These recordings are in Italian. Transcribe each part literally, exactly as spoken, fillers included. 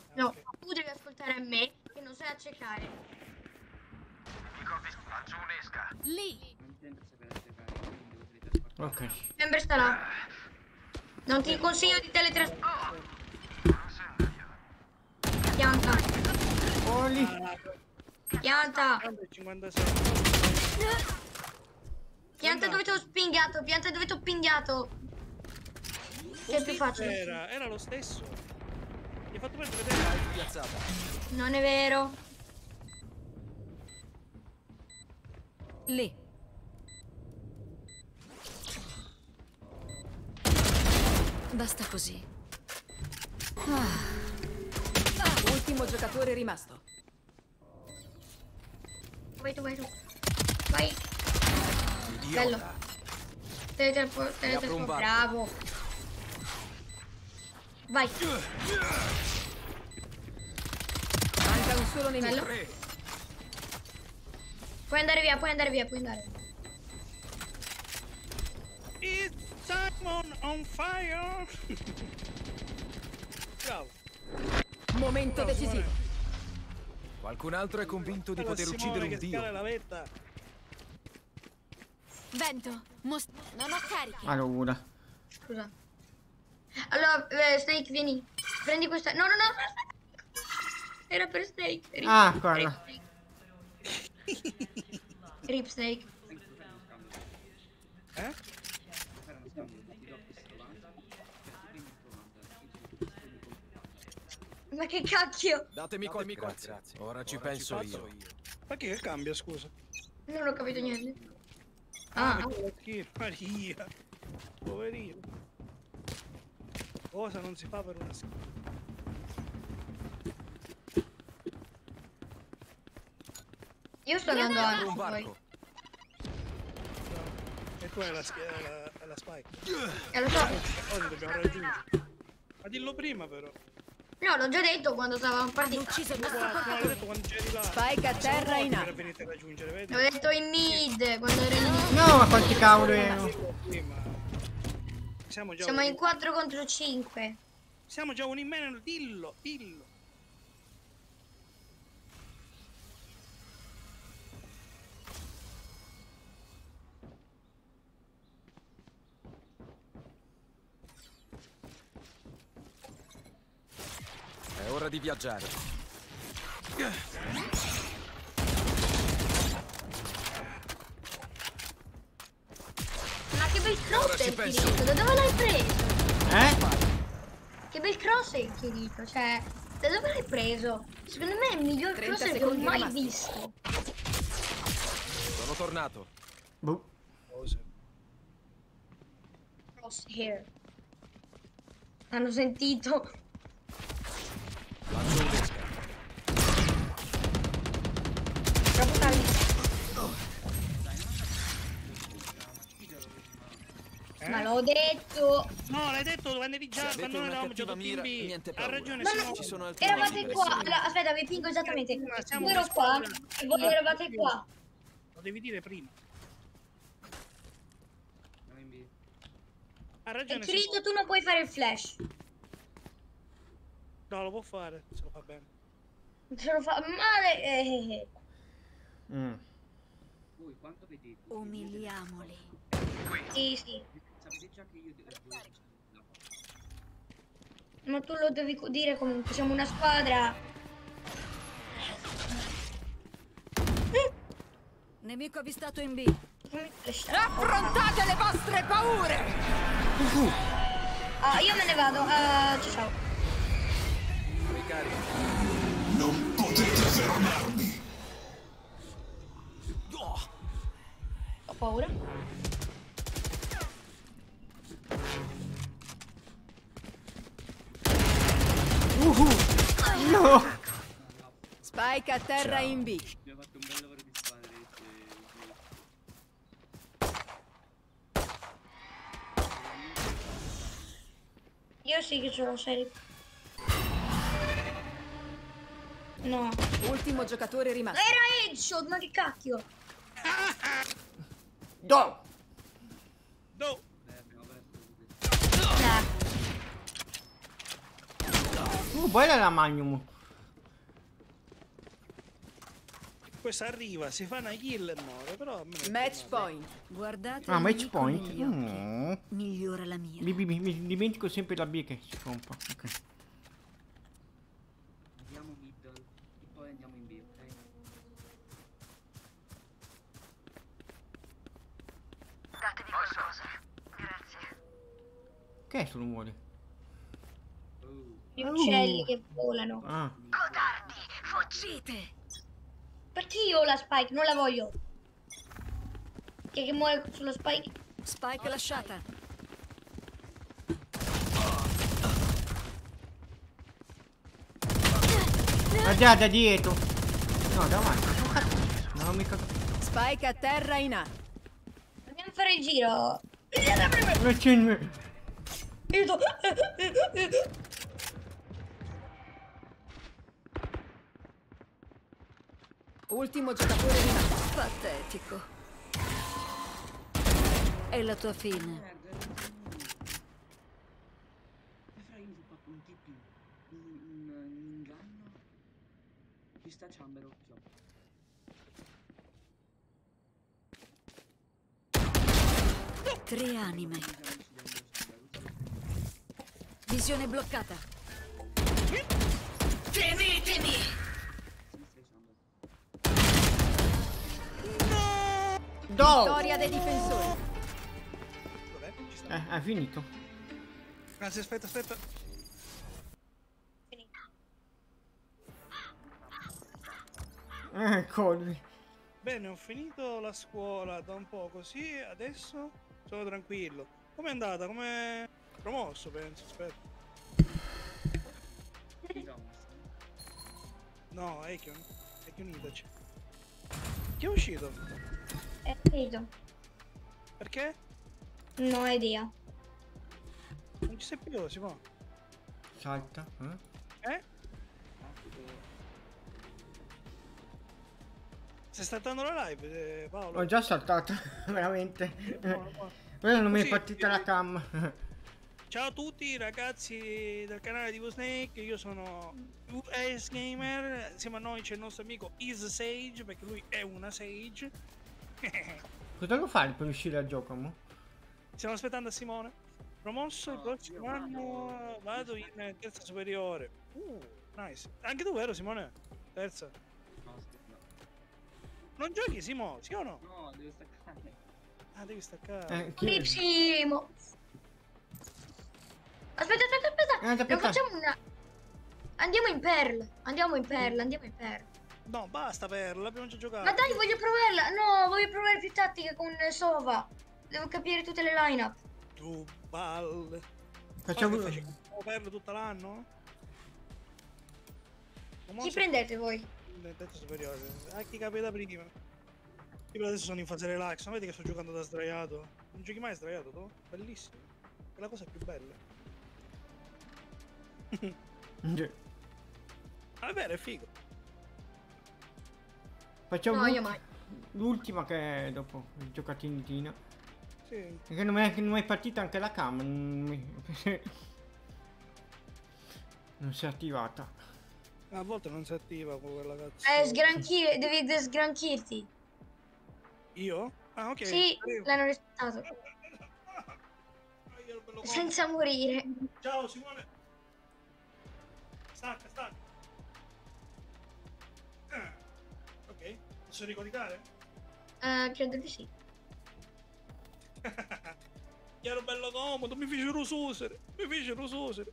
No, tu devi ascoltare me che non sai accecare. Faccio un'esca. Lì. Ok. Member sta là. Non ti consiglio di teletrasportare. Pianta. Oli. Pianta. cinquantasei. Pianta dove ti ho spingato. Pianta dove ti ho pingato. Che è più facile. Era, era lo stesso. Mi hai fatto perdere vedere. Piazzata. Non è vero. Lì. Basta così. Ah. Ultimo giocatore rimasto. Vai tu, vai tu. Vai. Idiota. Bello. Teletrasporto, teletrasporto. Bravo. Vai. Manca un solo nemico. Bello. Puoi andare via, puoi andare via, puoi andare. It's Simon on fire. Bravo. Momento Bravo, decisivo. Simone. Qualcun altro è convinto di Allora, poter Simone uccidere un che scala dio. la vetta. Vento. Mos- non ho cariche. Allora. Scusa. Allora, eh, Snake, vieni. Prendi questa. No, no, no. Era per Snake. Rip. Ah, guarda. Rip Snake. Rip Snake. Eh? Ma che cacchio? Datemi qualche grazie. Ora ci penso io. Ma che cambia, scusa? Non ho capito niente. Ah, Ah, che Maria. Poverino. Cosa non si fa per una schifo? io sto andando Per un avanti. barco. E tu hai la, schia- la, la spike. Eh, lo so. Oggi dobbiamo raggiungere. Ma dillo prima però. No, l'ho già detto quando stavamo partendo. Ucciso il nostro Guarda, non l'ho portatore. detto quando c'eri là. Spike a terra in Era alto. venite a raggiungere, vedi? L'ho detto in mid quando ero in mid. No, ma quanti cavolo erano? Dillo prima. Siamo già Siamo un- in quattro contro cinque. Siamo già un in meno, dillo, dillo. È ora di viaggiare. Ma che bel cross Ora è ci il penso. Kirito, da dove l'hai preso? Eh? Che bel cross è il Kirito, cioè, da dove l'hai preso? Secondo me è il miglior trenta cross che ho secondi mai rimasti. visto. Sono tornato. Boh. Cosa? Cross hair. Hanno sentito. Lancio un'esca. Troppo caldo. Eh? Ma l'ho detto. No, l'hai detto dove andavi già, Se quando avete noi una eravamo già cattiva tutti in mira, B. niente Ha paura. ragione, Ma Simone. no, Ci sono altri eravate motivi per qua. essere- Allora, aspetta, vi pingo esattamente. Ma siamo Io ero una qua squadra. e voi eravate qua. Lo devi dire prima. Ha E ragione, Kirito, Simone. tu non puoi fare il flash. No, lo può fare, se lo fa bene. Se lo fa male. eh, eh, eh. Mm. Umiliamoli. Sì, sì. Ma tu lo devi co- dire comunque, siamo una squadra. Nemico avvistato in B. Come flash? Affrontate le vostre paure! Ah, io me ne vado. Ah, ciao ciao. Ricarico. Non potete fermarmi. Ho paura. Uhu. No. Spike a terra Ciao. in B. Abbiamo fatto un bel lavoro di squadra. Io sì che ce l'ho, serio. No. Ultimo giocatore rimasto. Era headshot, ma che cacchio? Do. No. Eh. Uh, bella la Magnum. Questa arriva, si fa una kill e muore, però a me non Match torna. point. Guardate Ah, il match nemico point. negli occhi. Mm. Migliora la mira. Mi, mi- mi dimentico sempre la B che si compra. Ok. Andiamo mid e poi andiamo in B, ok? Che è sul rumore? Oh, Gli uccelli che volano. Ah. Fuggite! Perché io ho la spike? Non la voglio. Che, che muore sullo spike? Spike lasciata. Ma già da dietro. No, davanti. Non ho mica. Spike a terra in A. Andiamo a fare il giro. Non c'è il- Io sto- Ultimo giocatore rimasto. Patetico. È la tua fine. merda, e fra io ho fatto un T P, un, un, un inganno. Ci sta Chamber, occhio. Tre anime. Visione bloccata. Temetemi! Do! Vittoria dei difensori. Dov'è? Ci sta. Eh, è finito. Anzi, aspetta, aspetta. Eh, corri. Bene, ho finito la scuola da un po' così, adesso sono tranquillo. Com'è andata? Come promosso, penso, aspetta. No, Ekion. Ekion Itachi. Chi è uscito? È finito. Perché? Non ho idea. Non ci sei più, si può. Salta. Eh? Eh? Stai saltando la live, eh, Paolo? Ho già saltato, veramente. Eh, buono, buono. Però non mi è Così, partita la cam. Ciao a tutti ragazzi del canale di V-Snake, io sono U S Gamer, insieme a noi c'è il nostro amico Is Sage, perché lui è una Sage. Cosa devo fare per uscire al gioco, mo? Stiamo aspettando a Simone. Promosso il No, prossimo io anno vado in terza superiore. Uh, nice. Anche tu vero Simone? Terza. No, aspetta, Non giochi Simo, sì o no? no, devo staccare. Ah, devi staccare. Eh, chi... Bellissimo. Aspetta, aspetta, aspetta. Eh, aspetta. Non facciamo una... Andiamo in Pearl. Andiamo in Pearl, andiamo in Pearl. No, basta Perla, l'abbiamo già giocato. Ma dai, voglio provarla. No, voglio provare più tattiche con Sova. Devo capire tutte le line-up. Tu balle. Facciamo... Ma che fai, c'è Perla tutto l'anno? Chi prendete voi? Nel terzo superiore. A chi capita prima. Io per adesso sono in fase relax, non vedi che sto giocando da sdraiato? Non giochi mai sdraiato tu? Bellissimo. È la cosa più bella. Ma è vero, è figo. Facciamo No, io l'ult- mai. l'ultima che è dopo il giocatinino. Sì. Perché non è, non è partita anche la cam. Non, mi- non si è attivata. A volte non si attiva con quella cazzo. Eh, sgranchire, devi sgranchirti. Io? Ah, ok. Sì, Arrivo. l'hanno rispettato. Ah, io ero bello comodo. Senza morire. Ciao Simone. Stacca, stacca. Ah, ok, posso ricollegare? Eh, credo di sì. Io ero bello comodo, mi fecero susere, mi fecero susere.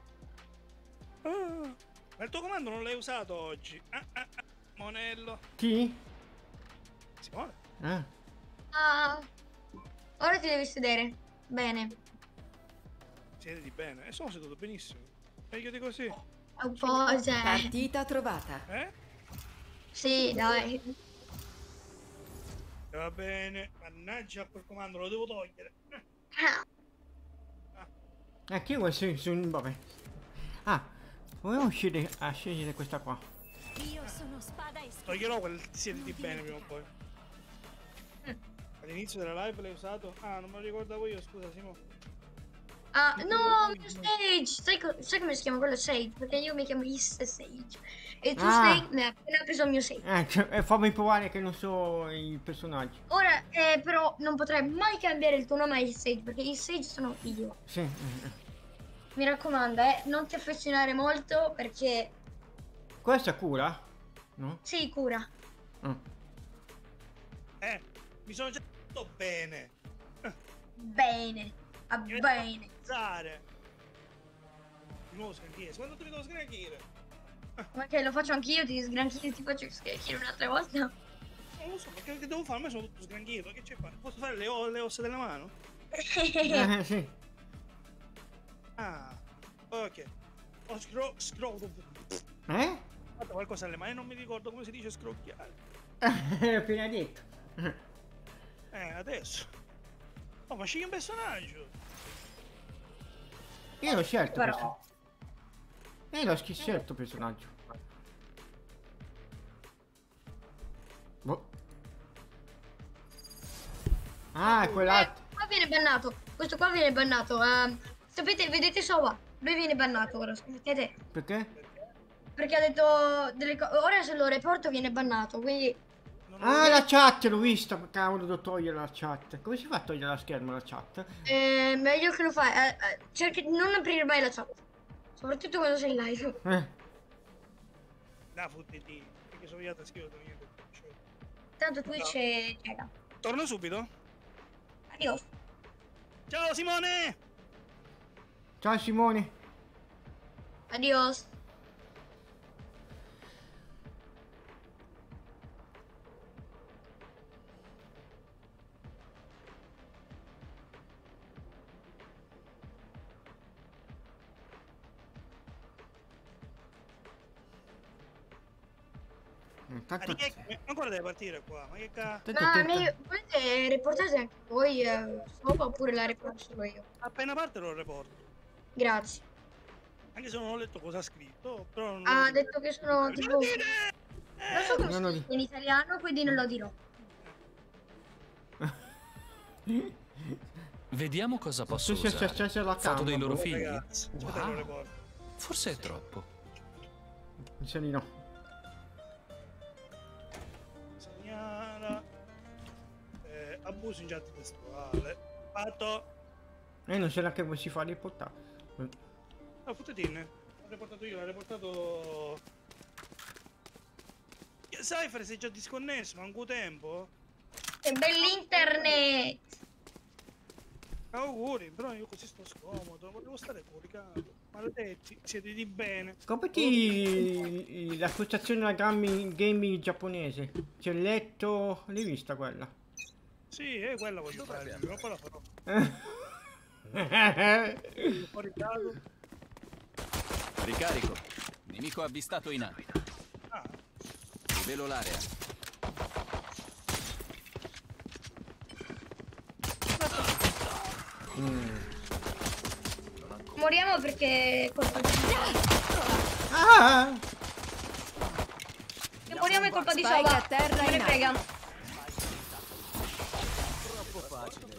Ah, ma il tuo comando non l'hai usato oggi. Ah, ah, ah. Monello. Chi? Simone. Ah. Ah, ora ti devi sedere. Bene. Siediti bene. E sono seduto benissimo. Meglio di così. Un po', cioè. Partita trovata. Eh? Sì, dai. E va bene. Mannaggia quel comando, lo devo togliere. Eh. Eh, che vuoi su, su... Vabbè. Ah, volevo uscire a scegliere questa qua. Io sono spada e Toglierò quel siediti bene prima o poi. All'inizio della live l'hai usato? Ah, non me lo ricordavo io, scusa Simo. Ah, no, mio Sage! Sai, co- sai come si chiama quello Sage? Perché io mi chiamo East Sage. E tu Ah. Snake mi hai appena preso il mio Sage. Eh, cioè, eh, fammi provare che non so i personaggi. Ora, eh, però, non potrai mai cambiare il tuo nome a East Sage, perché East Sage sono io. Sì. eh. Mi raccomando, eh, non ti affezionare molto, perché... Questa cura? No? Sì, cura. Ah. Eh, mi sono già detto bene. Bene. Va bene. Zare. Di nuovo sgranchire. Quando ti devo sgranchire? Ma che lo faccio anch'io, ti sgranchire, ti faccio sgranchire un'altra volta. Non lo so, perché che devo fare? A me sono tutto sgranchito. Che c'è qua? Posso fare le, o- le ossa della mano? Eh, sì. Ah, ok. Ho scro... scro... Eh? Ho fatto qualcosa alle mani, non mi ricordo come si dice scrocchiare. L'ho appena detto. Eh, adesso. Oh, ma scegli un personaggio. Io l'ho scelto. Però- questo. Io l'ho schi- scelto il personaggio. Boh. Ah, è quell'altro. Qua viene bannato. Questo qua viene bannato. eh, sapete, vedete Sova? Lui viene bannato ora, sapete? Perché? Perché ha detto delle cose. Ora se lo reporto viene bannato, quindi... Non Ah, la chat, l'ho vista. Cavolo, devo togliere la chat. Come si fa a togliere la schermo la chat? È meglio che lo fai. Eh, eh, cerca di non aprire mai la chat. Soprattutto quando sei in live. Eh. Da fottiti, perché sono io a schifo. Tanto Twitch è cieca. Torno subito. Adios. Ciao Simone! Ciao Simone. Adios. Intanto... Ah, di che- ma ancora deve partire qua, ma che cazzo? Intanto Ma tenta- meglio, volete reportate anche voi eh, Sova oppure la reporto solo io? Appena parte lo reporto. Grazie. Anche se non ho letto cosa ha scritto, però non Ha detto che sono tipo... Non so come Non lo si di- dice in italiano, quindi non lo dirò. Vediamo cosa posso Sì, sì, sì, usare. sì, sì, la Foto dei cam, loro boh. figli? Ragazzi, aspetta che lo Wow. reporto. Forse è troppo. Mi sa di no. Segnala. Eh, abuso in chat testuale. Fatto. E non so neanche come si fa a riportare. Ah, fottetine. L'ho reportato io, l'ho reportato... Cypher sei già disconnesso, manco tempo. Che bell'internet! Auguri, però io così sto scomodo, volevo stare coricato. Maledetti, siete di bene. Comprati la postazione della gaming, gaming giapponese. C'è il letto. L'hai vista quella? Sì, è quella voglio fare, però poi la farò. Sono coricato. Ricarico. Nemico avvistato in A. Ah, Rivelo l'area. Moriamo perché è colpa di... Ah! Se moriamo è colpa di Spike Sova. a terra Non me ne in frega. Troppo facile.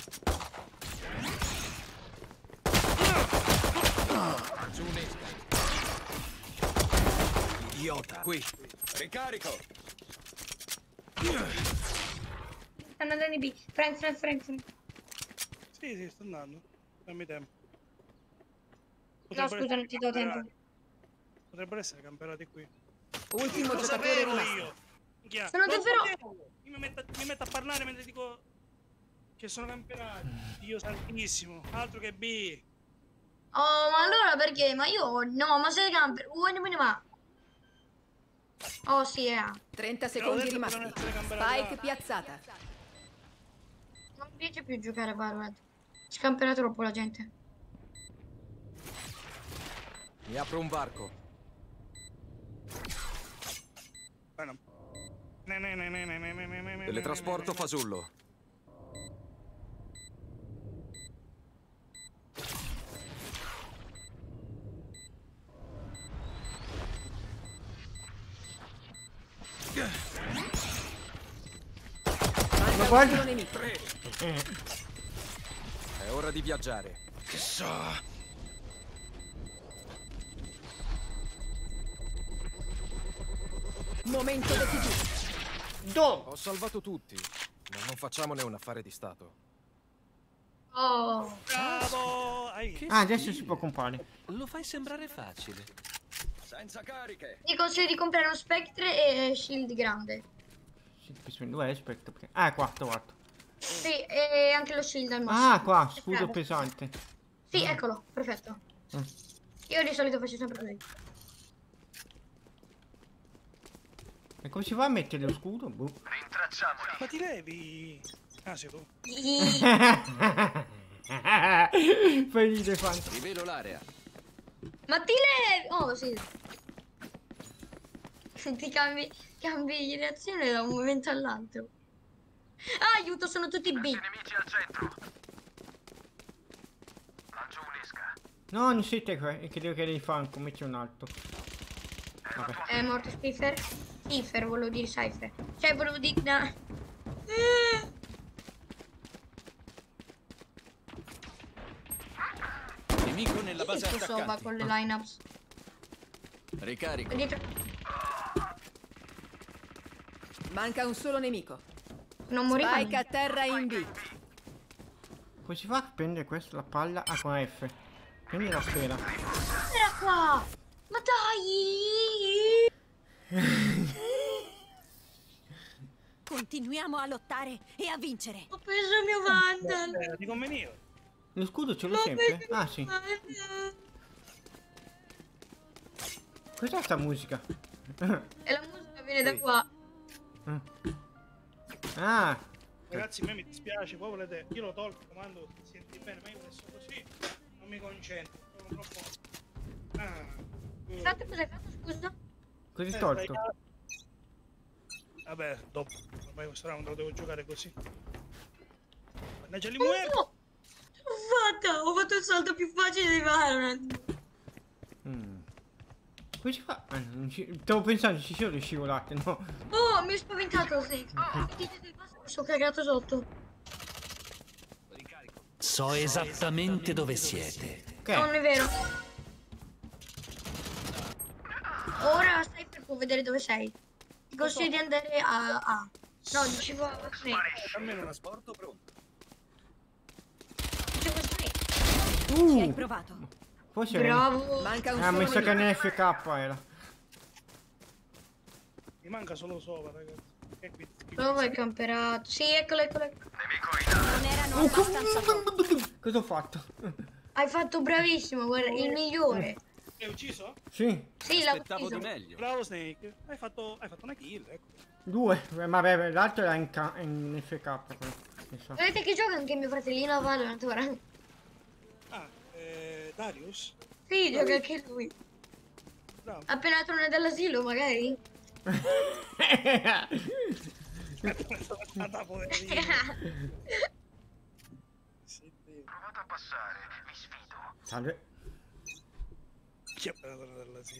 Giù un'esca. Idiota. Qui. Ricarico. Stanno andando in B. Frank, Frank, Frank, Frank. sì, sì, sto andando. Dammi tempo. No, Potrebbero scusa, non essere ti do tempo. camperati. Potrebbero essere camperati qui. Ultimo Lo giocatore sapevo rimasto. io. Minchia, Sono lo davvero- sapevo. Io mi metto, mi metto a parlare mentre dico che sono camperati. Dio santissimo. Altro che B. Oh, ma allora perché? Ma io... No, ma sei camper. Uh, ne ma... Oh, sì, è. trenta Te l'ho secondi detto per non rimasti. essere camperati Spike là. piazzata. Non mi piace più giocare a Valorant. Scampera troppo la gente. Mi apro un varco. Bueno. Ne, ne, ne, ne, ne, ne, ne, ne, ne, ne, Teletrasporto ne, ne, ne. fasullo. Manca guarda- un nemico. È ora di viaggiare. Che so. Momento decisivo. Do! Ho salvato tutti, ma non facciamone un affare di Stato. Oh. Bravo! Hai visto? Ah, adesso si può comprare. Lo fai sembrare facile. Senza cariche. Ti consiglio di comprare uno Spectre e Shield grande. Dove è aspetta? Ah, qua, trovato. Sì, e anche lo Shield al massimo. Ah, qua, scudo Esatto. pesante. Sì, eccolo, perfetto. Mm. Io di solito faccio sempre così. E come si fa a mettere lo scudo? Boh. Ma ti levi? Ah, sei tu. Fai ridere, fan. Rivelo l'area. Ma ti levi! Oh, sì. Ti cambi, cambi di reazione da un momento all'altro. Ah, aiuto, sono tutti B. No, non siete qua, è che devo chiedere di fanco, metti un altro. Vabbè. È morto Spiffer? Cipher, volevo dire Cypher. Cioè, volevo dire... No. Eh. Nemico nella base Chi Sova attaccanti. con le lineups? Ricarico. Dietro. Manca un solo nemico. Non moriva. Spike a terra in B. Come si fa a prendere questa, la palla? Ah, con F. Prendi la sfera. Era qua! Ma dai! Continuiamo a lottare e a vincere. Ho preso il mio Vandal! Eh, ti conveniva. Lo scudo ce l'ho Ho sempre? preso il Ah, mio sì. Vandal. Cos'è sta musica? E la musica viene da qua. Ah, Ragazzi, a me mi dispiace, poi volete. Io lo tolgo, comando, ti senti bene, ma io adesso così non mi concentro. Sono troppo. Ah. Hai fatto cosa hai fatto, scusa? così Eh, tolto. stai- Vabbè, dopo. Ormai questo round lo devo giocare così. Mannaggia li muoio! Oh, l'ho fatta! Ho fatto il salto più facile di Valorant. Mm. Come si fa? Ah, non ci... Stavo pensando ci sono le scivolate, no? Oh, mi ho spaventato, Snake. Mi sono cagato sotto. So esattamente dove siete. Che? Non è vero. Ora Cypher può vedere dove sei. Ti consiglio di andare a... a... No, dicevo a Snake. Almeno un asporto pronto. Dicevo a Snake. Ci hai Uh, provato. forse Bravo. Manca un Ah, solo mi sa che nemico. N F K era. Mi manca solo sopra, ragazzi. Che qui. Dove hai camperato? Sì, eccolo, eccolo, eccolo. Non erano abbastanza forti. Cosa ho fatto? Hai fatto bravissimo, guarda, il migliore. Hai ucciso? Sì, Sì, l'ha Aspettavo ucciso. di meglio. Bravo Snake. Hai fatto, hai fatto una kill, ecco. due. Eh, Vabbè, l'altro era in, K- in F K. quello, mi sa. Vedete che gioca anche mio fratellino a Valorant ora? Ah, eh, Darius? Sì, gioca anche lui. Bravo. Appena torna dall'asilo, magari. Ah, poverino. Sì, sì. Salve. Chi è appena tornato dall'asilo?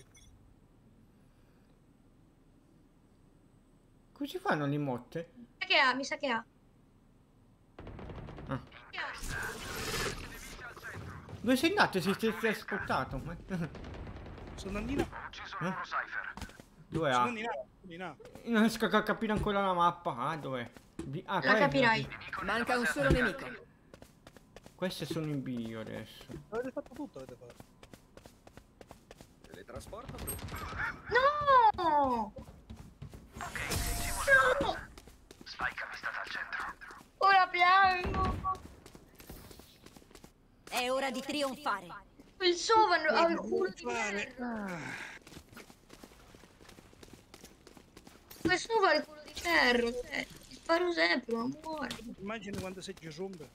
Come si fanno le motte? Mi sa che ha, mi sa che ha. Ah. Che ha? Dove sei andato? Si sei trasportato? Sono andina. Eh? Dove Sono ha? andina. Andina. Non riesco a capire ancora la mappa. Ah, dov'è? B- Ah, qua La è capirai. B. Manca un solo nemico. Queste sono in B io adesso. Avete fatto tutto, avete fatto. Teletrasporto pronto. No! No! Ora piango. È ora di trionfare. Il Sovan ha il culo di Fare- ferro. Il Sovan ha il culo di ferro. Cioè, ti sparo sempre, ma muore. Immagini quando sei Gesumbe.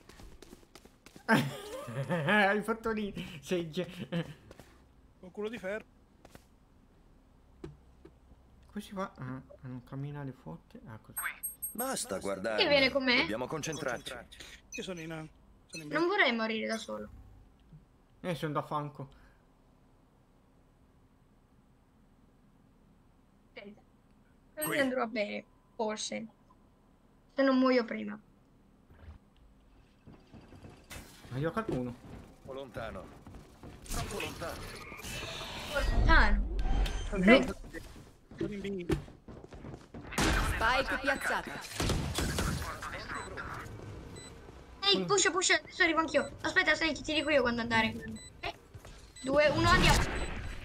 Hai fatto lì. Sei ge- Con culo di ferro. Come si fa? Ah, a non camminare forte. Ah, così. Basta guardare. Chi viene con me? Dobbiamo concentrarci. Io sono in... Sono in Non vorrei morire da solo. Eh, sono da fanco. Così andrò bene, forse. Se non muoio prima. Ma io qualcuno. Troppo lontano. Troppo lontano. Lontano. Sono in B. Spike piazzata. Snake, pusha, pusha, adesso arrivo anch'io. Aspetta, Snake, ti dico io quando andare. tre, due, uno, andiamo.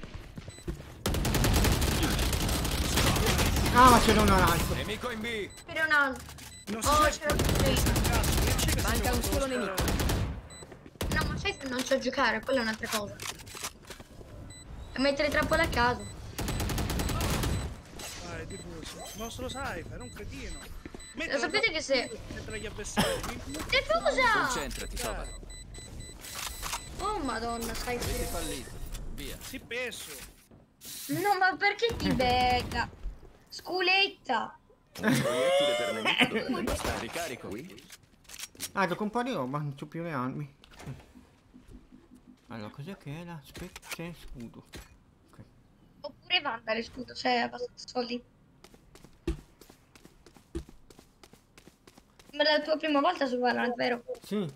Ah, ma c'era un altro. Nemico in B. C'era un altro. Non si Oh, sa c'era un altro. Manca un solo nemico. No, ma sai che non so giocare, quella è un'altra cosa. E mettere trappole a caso. Ah, è diffuso. Il nostro Cypher è un cretino. Lo sapete che se... Mentre gli avversari. Diffusa! Concentrati, Sova. Oh madonna, stai Avete fallito. Via. Si peso. No, ma perché ti becca? Sculetta! Proiettile per nemico dovrebbe bastare. Ricarico. Qui. Ah, gioco un po' di roba, non c'ho più le armi. Allora, cos'è che era? Spectre scudo. Ok. Oppure Vandale, scudo, cioè abbastanza soldi. Ma è la tua prima volta su Valorant, vero? Sì.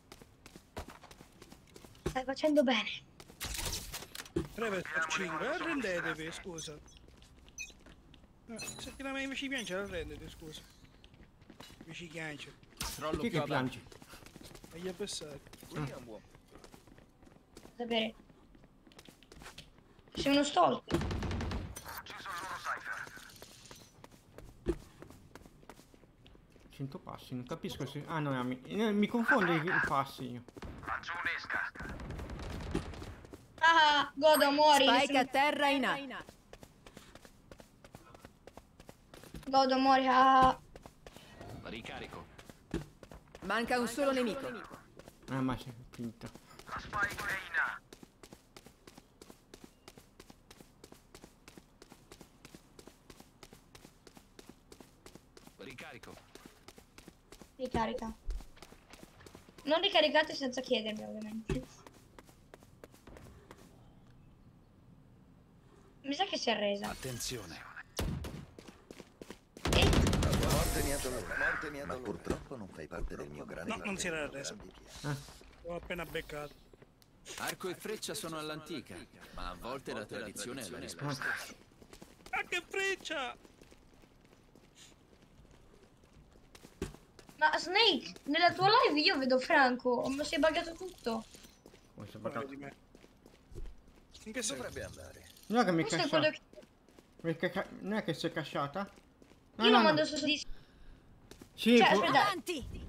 Stai facendo bene. tre per cinque. Arrendetevi, scusa. Eh, se ti la invece piange, arrendete, scusa. Mi ci piange. Crollo Chi più che avanti. piangi? E gli avversari. Qui è un buon. Sapere. Sei uno stalker. cento passi, non capisco se... Ah no, mi, eh, mi confondo i, i passi io. Ah, godo, muori. Spike a terra in A. Godo, muori. Ah. Ricarico. Manca un solo nemico. Ah, ma sei finta. Ricarico. Ricarica. Non ricaricate senza chiedermi, ovviamente. Mi sa che si è arresa. Attenzione. E... La morte mi ha dolore. Morte mi ha dolore. Ma purtroppo non fai parte del mio grande. No, non si era arresa. Ah. L'ho appena beccato. Arco e freccia sono all'antica, ma a volte la tradizione è la risposta. Ah, che freccia! Ma Snake, nella tua live io vedo Franco, ma si è buggato tutto. Come si è Guarda buggato? di me. In che senso? Dovrebbe andare. No, che mi è Questo è casciata. quello che... Perché ca- non è che si è casciata? No, Io no, lo no. mando su di... Sì, Cioè, pu- aspetta, Avanti!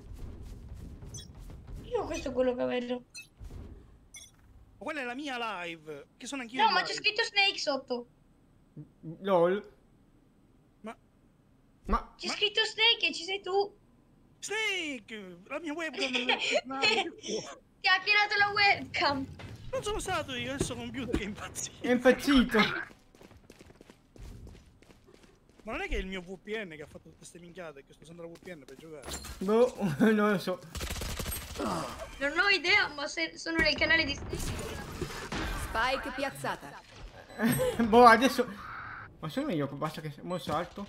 io questo è quello che vedo. Ma quella è la mia live, che sono anch'io No, in ma live. c'è scritto Snake sotto. LOL. Ma... Ma... C'è scritto Snake e ci sei tu. Snake! La mia webcam non è... Ti ha hackerato la webcam. Non sono stato io, è il suo computer che è impazzito. È impazzito. Ma non è che è il mio V P N che ha fatto tutte queste minchiate, che sto usando la V P N per giocare. Boh, non lo so. Non ho idea, ma se sono nel canale di Snake. Spike piazzata. Boh, adesso... Ma sono io, basta che... Mo salto.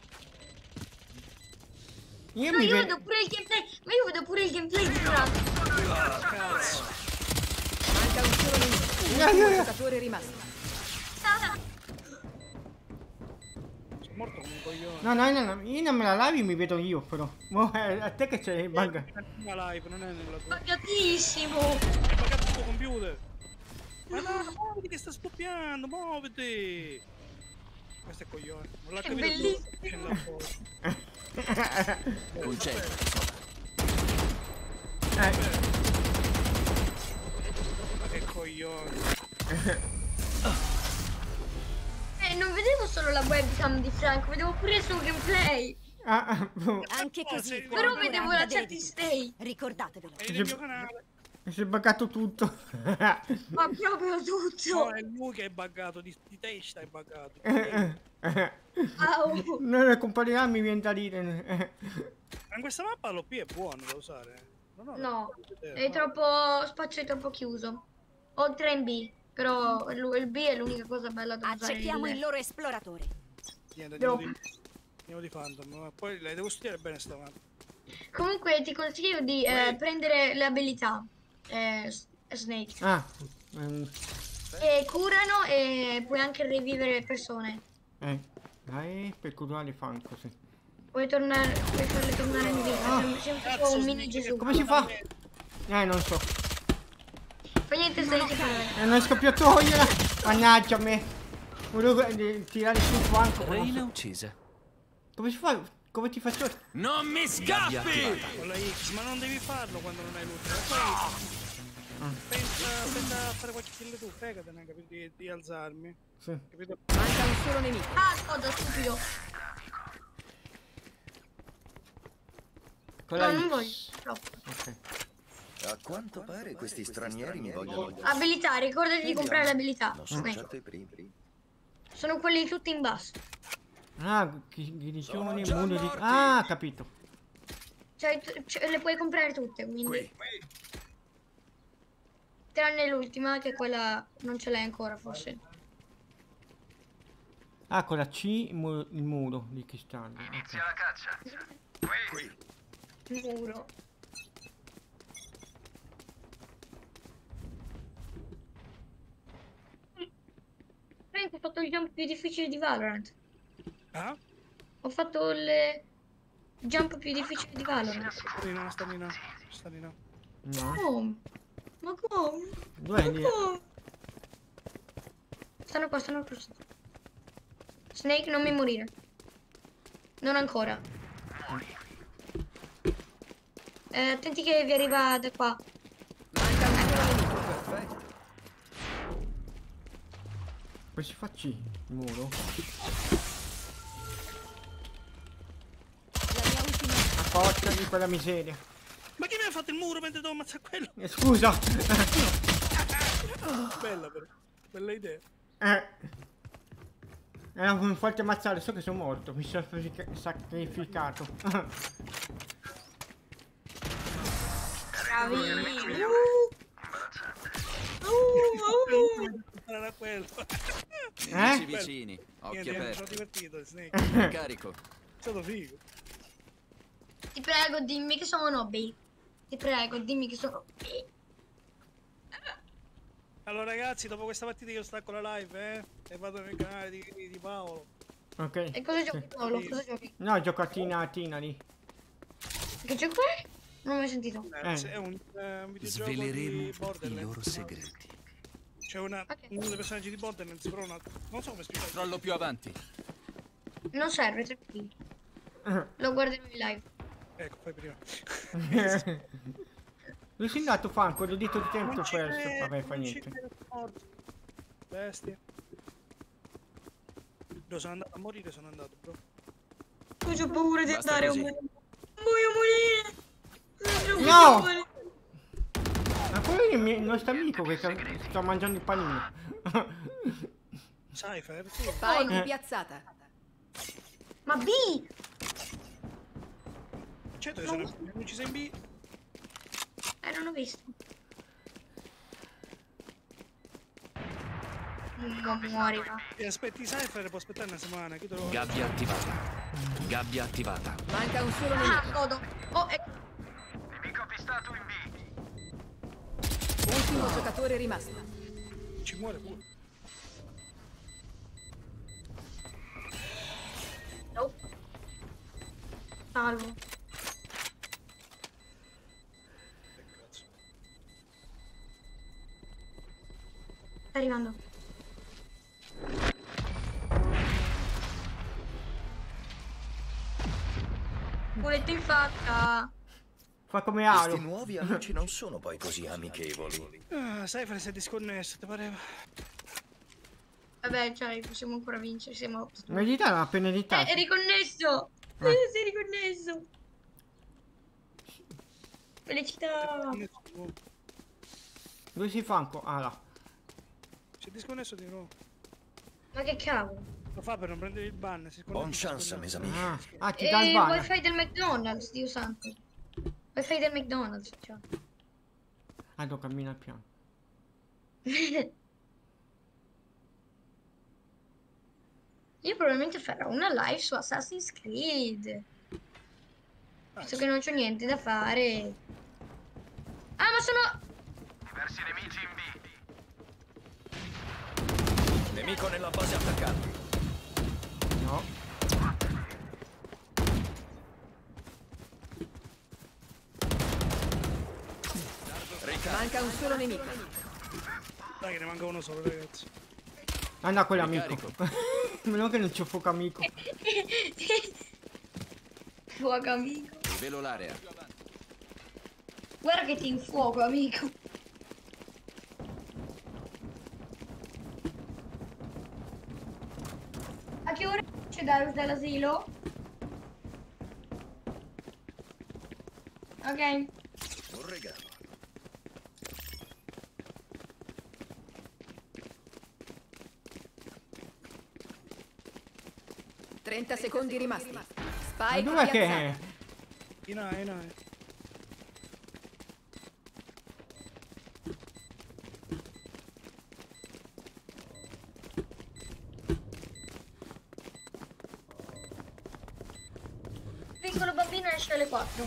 Io No, mi io vedo... vedo pure il gameplay. Ma io vedo pure il gameplay di Franco. Cazzo. Manca un solo nemico. Un No, no, no. giocatore rimasto. Sono morto come un coglione. No, no, no, no, io non me la lavi, mi vedo io però. Boh, eh, a te che c'è il bug. È la mia live, non è nella tua. Buggatissimo. Hai pagato il tuo computer. Ma no, muoviti che sta scoppiando, muoviti. Questo è coglione. Non l'ha È capito. bellissimo. Tu. Scenda fuori. Concentrati. Eh, Ma che coglione. Eh, non vedevo solo la webcam di Franco, vedevo pure il suo gameplay. ah, ah, boh. Anche così. Però fuori vedevo anda la chat di dediti. Snake. Ricordatevelo. È nel mio canale. Si è buggato tutto. Ma proprio No, tutto. è lui che è buggato, di, di testa è buggato. Au. Non comparirà, mi viene da dire. Eh. Ma in questa mappa l'O P è buono da usare. Non ho No, idea. è troppo... spazio è troppo chiuso. Oltre in B, però il il B è l'unica cosa bella da usare. Accettiamo nel- il loro esploratore. Niente, No. andiamo di, andiamo di Phantom, ma poi la devo studiare bene sta mappa. Comunque ti consiglio di eh, Poi- prendere le abilità. Eh, s- Snake. Ah. ehm, E curano e puoi anche rivivere le persone. eh. Dai, per curare fan così. Puoi tornare, puoi farle tornare in vita. Ah. Sembra sempre Cazzo, un mini Snake, Gesù. Come si fa? Eh, non so. Fa niente, stai che fare. Eh, non riesco più a togliere. Mannaggia a me. Volevo eh, tirare sul flanco. ma non Reina so. uccisa. Come si fa? Come ti faccio? Non mi Gabbia scappi! attivata. Con la X, ma non devi farlo quando non hai l'ultima. Poi pensa, pensa a fare qualche kill tu, fregatene capito, di, di alzarmi. Sì. Capito? Manca un solo nemico. Ah, scoda, stupido. Con No, la non X. voglio. Troppo. Ok. A quanto pare questi stranieri mi vogliono... Abilità, ricordati di comprare le abilità. Non sono Snake. certo i primi. Sono quelli tutti in basso. Ah, guarigione, già immuno di... morti. Ah, capito. Cioè, tu- cioè, le puoi comprare tutte, quindi. Qui. Tranne l'ultima, che quella non ce l'hai ancora, forse. Ah, con la C il mu- il muro di cristallo. Inizia la caccia. Qui. Muro. Frank, ho fatto il jump più difficile di Valorant. Ah? Ho fatto il jump più difficile di Valorant. Sta di no, sta di no. Sta di no. No. Come? Ma come? Dov'è lì? Ma come? Stanno qua, stanno qua. Snake, non mi morire. Non ancora. Eh, attenti che vi arriva da qua. Manca un solo nemico. Perfetto. Poi si fa C il muro. La mia ultima. A forza di quella miseria. Ma chi mi ha fatto il muro mentre devo ammazzare quello? Eh, scusa. Bella però. Bella idea. eh. Era un forte ammazzare, so che sono morto. Mi sono sacrific- sacrificato. Bravi. Era quello. Nemici Eh? vicini. Occhi Niente, mi sono aperti. divertito, Snake. È Carico. stato figo. Ti prego, dimmi che sono B. Ti prego, dimmi che sono B. Allora ragazzi, dopo questa partita io stacco la live, eh? E vado nel canale di, di Paolo. Ok. E cosa giochi, Paolo? Cosa giochi? No, gioco a Tina, a Tina lì. Che gioco è? Non ho mai sentito. Eh. È un, eh, un videogioco Sveleremo di i Borderlands. loro segreti. C'è una, Ok. uno dei personaggi di Borderlands, però una, non so come spiegare. Controllo più avanti. Non serve, tranquillo. Lo guarderò in live. Ecco, fai prima. Dove sei andato, Franco? L'ho detto di Non tempo ci perso. credo, Vabbè, fa non ci niente. credo, morto. Bestia. Dove sono andato a morire, sono andato, bro. Ho paura di Basta andare a così. morire. Voglio morire. Sono troppo No! giovane. Ma quello è il mio- il nostro amico che sta, sta mangiando il panino. Cypher, sì. Spike Eh. piazzata. Ma B! Certo che sono non ci sei in B. Eh, non ho visto. Non muori, va. E aspetti Cypher, può aspettare una settimana. Chi te lo... Gabbia attivata. Gabbia attivata. Manca un solo Ah, nemico. godo. Oh, eh. Ultimo giocatore rimasto. Ci muore pure. No. Salvo. Che cazzo. Sta arrivando. Volete in faccia. Fa come Questi Aro. nuovi amici non sono poi così amichevoli. Ah, Cypher si è disconnesso, ti pareva? Vabbè, cioè, possiamo ancora vincere. Siamo. Ma gli dà una penalità. Eh, è riconnesso! Ah. Eh, sei riconnesso! Felicità! Dove sei, Franco? Ah, là. Si è disconnesso di nuovo. Ma che cavolo? Lo fa per non prendere il ban. Si Buon chance, mes amis. Ah, ah ti E dà il il ban. wifi del McDonald's, Dio santo. Wifi del McDonald's, cioè. Ah, devo camminare piano. Io probabilmente farò una live su Assassin's Creed. Visto che non c'ho niente da fare. Ah, ma sono... Diversi nemici in B. Nemico nella base attaccante. No. Manca un solo nemico. Dai che ne manca uno solo, ragazzi. Ah no, quello è amico. Meno che non c'è fuoco amico. Fuoco amico. Rivelo l'area. Guarda che ti infuoco amico. A che ora c'è Darius dall'asilo? Ok. Un regalo. trenta secondi rimasti. Ma Spike dov'è che piazzato. è? In A, in A. Piccolo bambino esce alle quattro.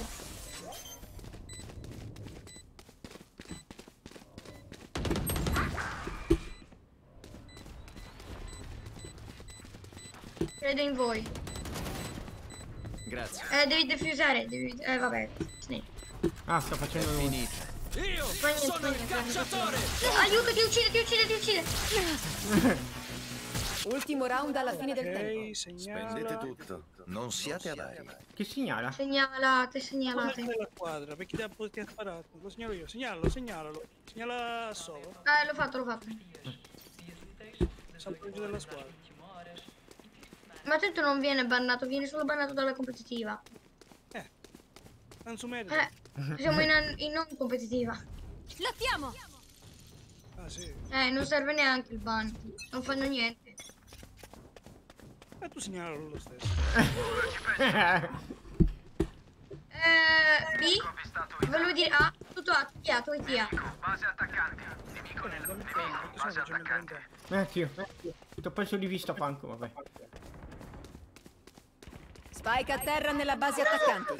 Credo in voi. Grazie. Eh, devi defusare, devi... Eh, vabbè. Snake. Ah, sta facendo lui. Finita. Io Fai niente, sono fai il niente, cacciatore! No, aiuto, ti uccide, ti uccide, ti uccide. Ultimo round alla fine del tempo. Ok, segnala. Spendete tutto. Non siate avari. Che segnala? Segnalate, Cosa segnalate. della squadra? Perché ti ha, ti ha sparato? Lo segnalo io. Segnalalo, segnalalo. Segnala a sopra. Eh, l'ho fatto, l'ho fatto. Salto giù della squadra. Ma tanto non viene bannato, viene solo bannato dalla competitiva. Eh. Non su merito. Eh, siamo in, in non competitiva. Lottiamo! Ah sì. Eh, non serve neanche il ban. Non fanno niente. E tu segnalalo lo stesso. Eh, B. Volevo dire A. Tutto A. Tutti A, tutti A. Base attaccanti. Nemico Eh, dammi tempo, perché sennò facciamo il trenta. Eh, anch'io. Ti ho preso di vista, Panco, vabbè. Spike a terra nella base attaccante.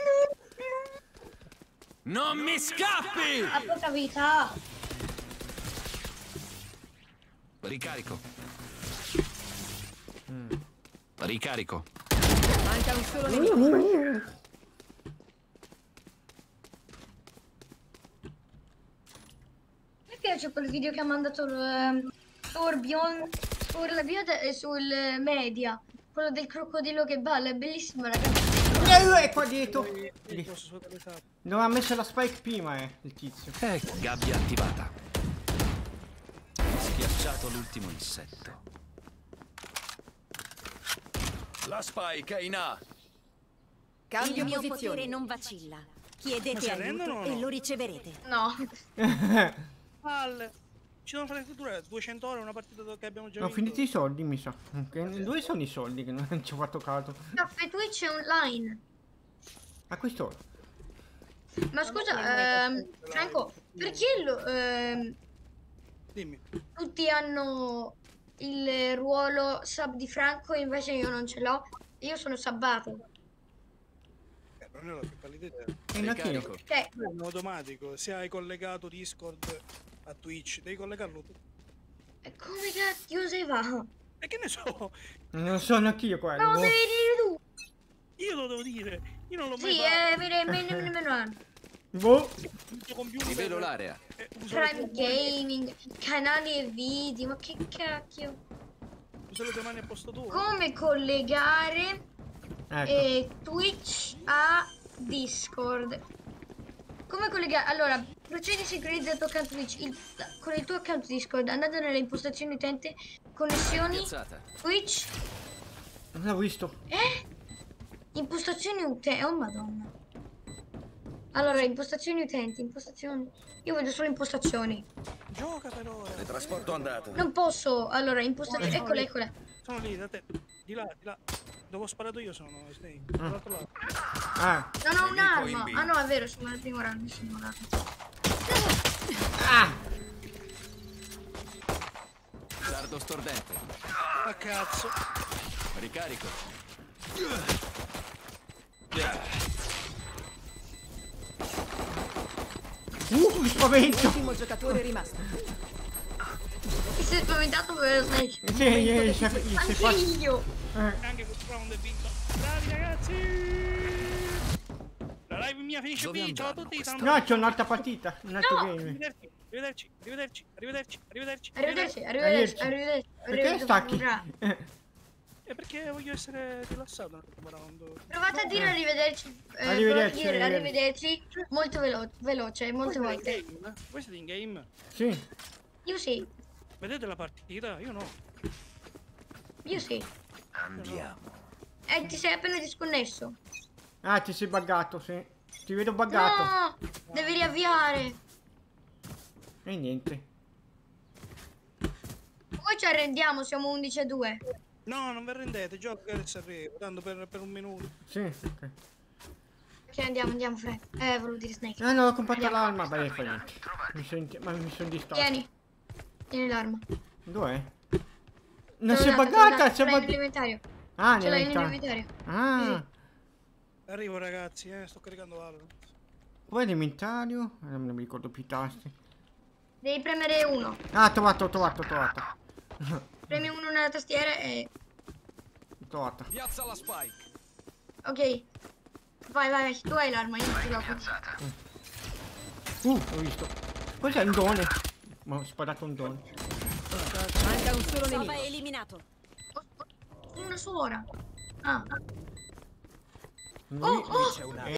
Non mi scappi! Ha poca vita. Ricarico. Ricarico. Manca un solo nemico. Mi piace quel video che ha mandato ehm, Torbjorn sul, bio- sul eh, media. Quello del crocodilo che balla, è bellissimo ragazzi. Eh, è qua dietro. Io posso solo le tappe. Non ha messo la spike prima, eh, il tizio. Gabbia attivata. Schiacciato l'ultimo insetto. La spike è in A. Cambio Il mio posizione. potere non vacilla. Ma Chiedete si arrendono aiuto o no? e lo riceverete. No. Palle. Ci devono fare durare duecento ore una partita che abbiamo già Ho vinto. finito i soldi, mi sa. Che- Dove sono i soldi che non ci ho fatto caso? Caffè Twitch è online. A quest'ora. Ma scusa, ehm, Franco, perché lo, ehm, Dimmi. tutti hanno il ruolo sub di Franco e invece io non ce l'ho? Io sono sabbato. Eh, non è la più pallida idea. E neanche io. Ricarico. Cioè, È in automatico. Se hai collegato Discord a Twitch, devi collegarlo tu. e come cazzo si fa? E che ne so? Non so neanche io quello. No, boh. devi dire tu. Io lo devo dire. Io non l'ho mai Sì, fatto. eh, me me ne me ne Boh. Il computer, Rivelo l'area. eh, uso le Prime tue mani- Gaming, canali e video, ma che cacchio? Uso le tue mani a posto tuo. Come collegare Ecco. eh, Twitch a Discord? Come collegare? Allora, procedi a sincronizzare il tuo account Twitch il- con il tuo account Discord andando nelle impostazioni utente, connessioni, Piazzata. Twitch, Non l'ho visto. eh? Impostazioni utenti, oh madonna. Allora, impostazioni utenti, impostazioni... Io vedo solo impostazioni. Gioca per ora. Teletrasporto andato. Non posso, allora, impostazioni... Eccola, eccola. Sono lì, da te. Di là, di là. Dove ho sparato io sono Snake. Mm. Dall'altro lato. Ah. Non ho Nemico in un'arma. B. Ah no, è vero, sono al primo round, sono un'arma. Ah. Dardo stordente. Ah cazzo. Ricarico. Uh, spavento! Ultimo giocatore rimasto. Ti sei spaventato per Snake? Sì, gli si è gli si è Anche fatto... io. Eh. Anche questo round è vinto. Bravi ragazzi! La live mia finisce Dove qui. Ciao a andranno tutti. queste- No, c'è un'altra partita, un altro No! game. Arrivederci, arrivederci, arrivederci, arrivederci, arrivederci. Arrivederci, arrivederci, Arrivederci. arrivederci. Perché arrivederci, stacchi? bra. E perché voglio essere rilassato nel primo round. Provate a dire arrivederci. eh, Arrivederci, provate a dire arrivederci. arrivederci molto velo- veloce, molte Voi volte. siete in game? Voi siete in game? Sì. Io sì, Vedete la partita? Io no. io sì. Andiamo. Eh, ti sei appena disconnesso. Ah, ti sei buggato, sì. Ti vedo buggato. No, devi riavviare. E niente. Poi ci arrendiamo, siamo undici a due. No, non vi arrendete, gioco che adesso arrivo, tanto per, per un minuto. Sì, ok. Ok, andiamo, andiamo, Fred. Eh, volevo dire Snake. Ah no, ho comprato l'arma, beh, fa niente. Mi sono ma mi sono distratto. Tieni. Tieni l'arma. Dov'è? Non si Te è l'ho data, te l'ho buggata, data, si ce è l'hai buggata. nell'inventario. Ah, Ce l'hai nell'inventario. nell'inventario. Ah, Arrivo ragazzi, eh, sto caricando Valorant. poi l'inventario. Eh, Non mi ricordo più i tasti. Devi premere uno. Ah, trovato, trovato, trovato. Premi uno nella tastiera e... Trovato. Piazza la spike. Ok. Vai, vai, vai. Tu hai l'arma, io ti do. Uh, ho visto. Cos'è un drone? Ma ho sparato un drone. Manca un solo Sova nemico. eliminato. Una sola. Ah. Lui- Oh, oh!